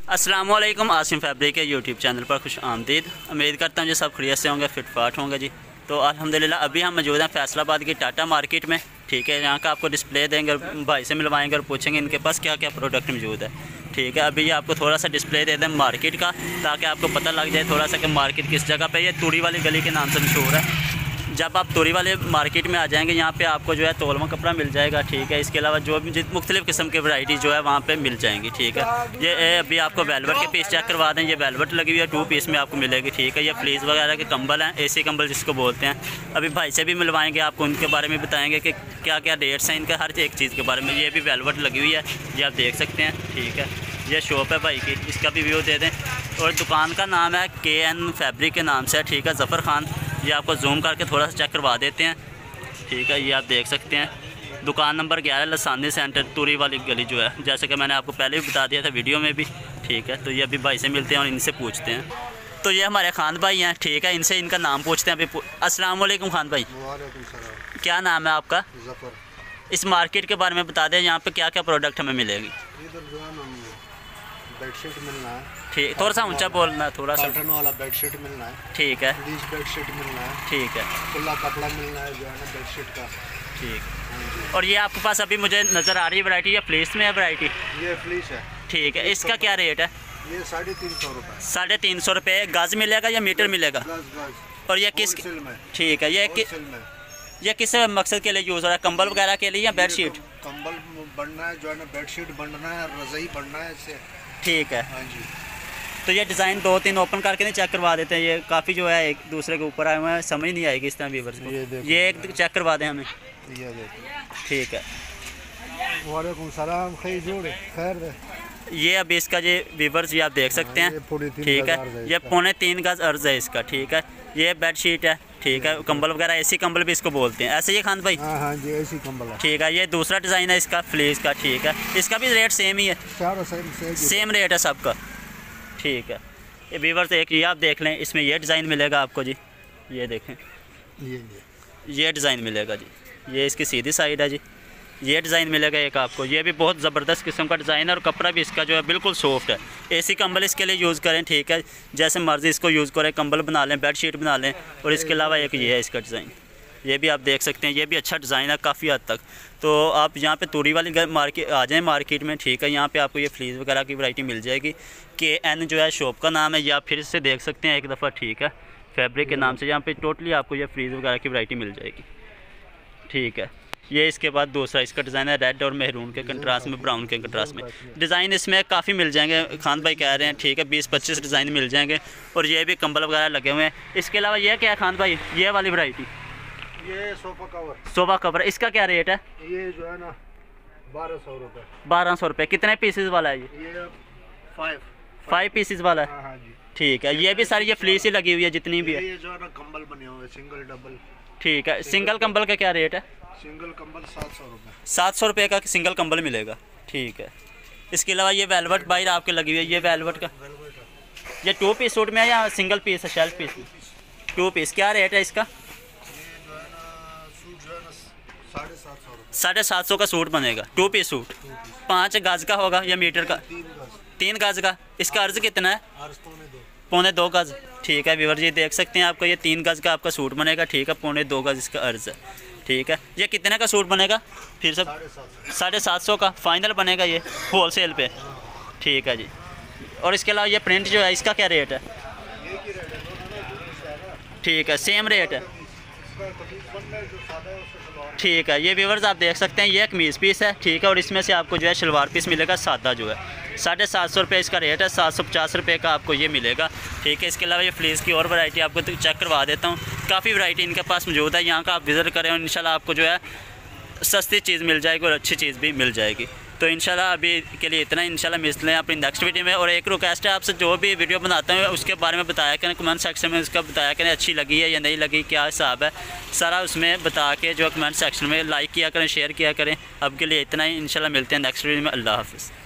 अस्सलामुअलैकुम, आसिम फैब्रिक के YouTube channel पर खुश आमदीद। उम्मीद करता हूँ जी सब खैरियत से होंगे, फिट फाट होंगे जी। तो अल्हम्दुलिल्लाह अभी हम मौजूद हैं फैसलाबाद की टाटा मार्केट में। ठीक है, यहाँ का आपको डिस्प्ले देंगे, भाई से मिलवाएंगे और पूछेंगे इनके पास क्या क्या प्रोडक्ट मौजूद है। ठीक है, अभी ये आपको थोड़ा सा डिस्प्ले दे दें मार्केट का, ताकि आपको पता लग जाए थोड़ा सा कि मार्केट किस जगह पे। ये तूड़ी वाली गली के नाम से मशहूर है। जब आप तूड़ी वाले मार्केट में आ जाएंगे, यहाँ पे आपको जो है तोलवा कपड़ा मिल जाएगा। ठीक है, इसके अलावा जो भी मुख्तलिफ़ किस्म की वैरायटी जो है वहाँ पे मिल जाएंगी। ठीक है, ये अभी आपको वेलवेट के पीस चेक करवा दें। ये वेलवेट लगी हुई है, 2 पीस में आपको मिलेगी। ठीक है, ये फ्लीस वगैरह के कंबल हैं, एसी कंबल जिसको बोलते हैं। अभी भाई से भी मिलवाएंगे, आपको उनके बारे में बताएंगे कि क्या क्या रेट्स हैं इनका, हर एक चीज़ के बारे में। ये भी वेलवेट लगी हुई है, ये आप देख सकते हैं। ठीक है, ये शॉप है भाई की, इसका भी व्यू दे दें। और दुकान का नाम है KN फैब्रिक के नाम से। ठीक है, ज़फ़र खान, ये आपको जूम करके थोड़ा सा चेक करवा देते हैं। ठीक है, ये आप देख सकते हैं। दुकान नंबर 11 लसानी सेंटर, तूड़ी वाली गली जो है, जैसे कि मैंने आपको पहले भी बता दिया था वीडियो में भी। ठीक है, तो ये अभी भाई से मिलते हैं और इनसे पूछते हैं। तो ये हमारे खान भाई हैं। ठीक है, इनसे इनका नाम पूछते हैं अभी। अस्सलाम वालेकुम खान भाई, क्या नाम है आपका? ज़फ़र। इस मार्केट के बारे में बता दें, यहाँ पे क्या क्या प्रोडक्ट हमें मिलेगी? इधर जो है ना बेडशीट मिलना है। ठीक, थोड़ा सा ऊंचा बोलना है, थोड़ा सा। कॉटन वाला बेडशीट मिलना है। ठीक है, ब्लीच बेडशीट मिलना है। ठीक है, खुला कपड़ा मिलना है जो है ना बेडशीट का। ठीक। हाँ जी। और ये आपके पास अभी मुझे नज़र आ रही है वैरायटी, या फ्लीस में है वैरायटी? ये फ्लीस है। ठीक है, इसका क्या रेट है? ये 350 रुपये। 350 रुपये। गज मिलेगा या मीटर मिलेगा? गज। और ये किस? होलसेल में। ठीक है, ये किस मकसद के लिए यूज़ हो रहा है? कंबल वगैरह के लिए या बेडशीट? कंबल बनना है जो है ना, बेडशीट बनना है, रज़ाई बनना है इससे। ठीक है। हाँ जी। तो ये डिज़ाइन 2-3 ओपन करके नहीं चेक करवा देते हैं? ये काफ़ी जो है एक दूसरे के ऊपर आए हुए हैं, समझ नहीं आएगी इस तरह व्यूअर्स को। ये एक चेक करवा दें हमें। ये देखो। ठीक है, वालेकुम सलाम, खैर। ये अभी इसका ये व्यूअर्स ये आप देख सकते हैं। ठीक है, ये 3.25 गज अर्ज़ है इसका। ठीक है, ये बेडशीट है। ठीक है, कंबल वगैरह एसी कंबल भी इसको बोलते हैं, ऐसे ही खान भाई? हाँ जी, एसी कंबल है। ठीक है, ये दूसरा डिज़ाइन है इसका फ्लीस का। ठीक है, इसका भी रेट सेम ही है? सेम रेट है सबका। ठीक है, ये व्यूअर्स एक ये आप देख लें, इसमें ये डिज़ाइन मिलेगा आपको जी। ये देखें, ये डिज़ाइन मिलेगा जी। ये इसकी सीधी साइड है जी। ये डिज़ाइन मिलेगा एक आपको। ये भी बहुत ज़बरदस्त किस्म का डिज़ाइन है, और कपड़ा भी इसका जो है बिल्कुल सॉफ्ट है। एसी कंबल इसके लिए यूज़ करें। ठीक है, जैसे मर्ज़ी इसको यूज़ करें, कंबल बना लें, बेडशीट बना लें। और इसके अलावा एक ये है इसका डिज़ाइन, ये भी आप देख सकते हैं। ये भी अच्छा डिज़ाइन है काफ़ी हद तक। तो आप यहाँ पे तूड़ी वाली मार्केट आ जाएँ मार्केट में। ठीक है, यहाँ पे आपको ये फ्लीस वगैरह की वैरायटी मिल जाएगी। KN जो है शॉप का नाम है, या फिर से देख सकते हैं एक दफ़ा। ठीक है, फैब्रिक के नाम से यहाँ पे टोटली आपको ये फ्लीस वगैरह की वैरायटी मिल जाएगी। ठीक है, ये इसके बाद दूसरा इसका डिज़ाइन है, रेड और मेहरून के कंट्रास्ट में, ब्राउन के कंट्रास्ट में। डिज़ाइन इसमें काफ़ी मिल जाएंगे, खान भाई कह रहे हैं। ठीक है, 20-25 डिज़ाइन मिल जाएंगे। और ये भी कंबल वगैरह लगे हुए हैं। इसके अलावा ये क्या है खान भाई, ये वाली वैरायटी? ये सोफ़ा कवर, इसका क्या रेट है? ये जो है ना 1200 रुपये। 1200 रुपये। कितने पीसेस वाला है ये 5 पीसेस वाला है? हाँ जी। ठीक है, ये भी सारी ये फ्लीस ही लगी हुई है जितनी भी है। ये जो है ना कंबल बने हुए सिंगल डबल। ठीक है, सिंगल कंबल का क्या रेट है? सिंगल कंबल 700 रुपये। 700 रुपये का सिंगल कंबल मिलेगा। ठीक है, इसके अलावा ये वेलवेट बाहर आपके लगी हुई है, ये वेलवेट का, ये 2 पीस सूट में है या सिंगल पीस है? शेल्फ पीस में 2 पीस। क्या रेट है इसका? 750 का सूट बनेगा, 2 पीस सूट। 5 गज का होगा या मीटर का? 3 गज का। इसका अर्ज कितना है? 2.25 गज। ठीक है व्यूअर जी, देख सकते हैं आपको ये 3 गज का आपका सूट बनेगा। ठीक है, 2.25 गज इसका अर्ज है। ठीक है, ये कितने का सूट बनेगा फिर सब? 750 का फाइनल बनेगा ये होलसेल पे। ठीक है जी। और इसके अलावा ये प्रिंट जो है, इसका क्या रेट है? ठीक है, सेम रेट है। ठीक है, ये व्यूअर्स आप देख सकते हैं, ये कमीज़ पीस है। ठीक है, और इसमें से आपको जो है शलवार पीस मिलेगा सादा जो है। 750 रुपये इसका रेट है, 750 रुपये का आपको ये मिलेगा। ठीक है, इसके अलावा ये फ्लीस की और वैरायटी आपको तो चेक करवा देता हूँ। काफ़ी वैरायटी इनके पास मौजूद है, यहाँ का आप विज़िट करें और इंशाल्लाह आपको जो है सस्ती चीज़ मिल जाएगी और अच्छी चीज़ भी मिल जाएगी। तो इंशाल्लाह अभी के लिए इतना। इंशाल्लाह मिलते हैं अपनी नेक्स्ट वीडियो में। और एक रिक्वेस्ट है आपसे, जो भी वीडियो बनाते हैं उसके बारे में बताया करें, कमेंट सेक्शन में उसका बताया करें अच्छी लगी है या नहीं लगी, क्या हिसाब है, सारा उसमें बता के जो कमेंट सेक्शन में लाइक किया करें, शेयर किया करें। अब के लिए इतना ही, इंशाल्लाह मिलते हैं नेक्स्ट वीडियो में। अल्लाह हाफ़िज़।